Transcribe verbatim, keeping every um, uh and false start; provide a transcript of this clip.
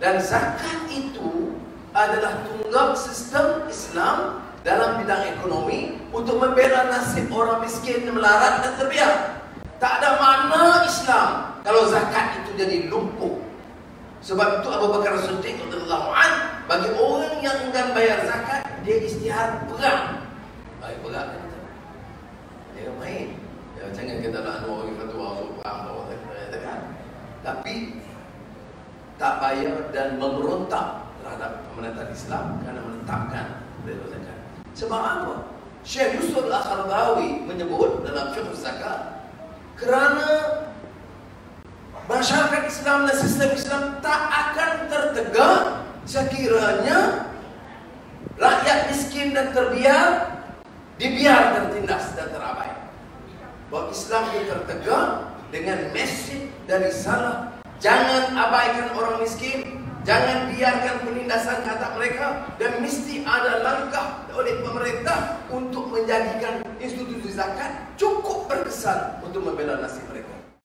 Dan zakat itu adalah tunggak sistem Islam dalam bidang ekonomi untuk membela nasib orang miskin, melarat dan terbiar. Tak ada makna Islam kalau zakat itu jadi lumpuh. Sebab itu Abu Bakar As-Siddiq radhiyallahu anhu, bagi orang yang enggan bayar zakat, dia istihad perang. Baik perang kan? Dia main. Ya, jangan kita nak dua orang fatwa untuk perang bawa zakat. Tapi tak bayar dan memberontak terhadap pemerintah Islam kerana menetapkan bayar zakat. Sebab apa? Syekh Yusuf Al-Qaradawi menyebut dalam fiqh zakat, kerana masyarakat Islam dan sistem Islam tak akan tertegak sekiranya rakyat miskin dan terbiar dibiar tertindas dan terabai. Bahawa Islam itu tertegak dengan mesej dari salah. Jangan abaikan orang miskin, jangan biarkan penindasan ke atas mereka, dan mesti ada langkah oleh pemerintah untuk menjadikan institusi zakat cukup berkesan untuk membela nasib mereka.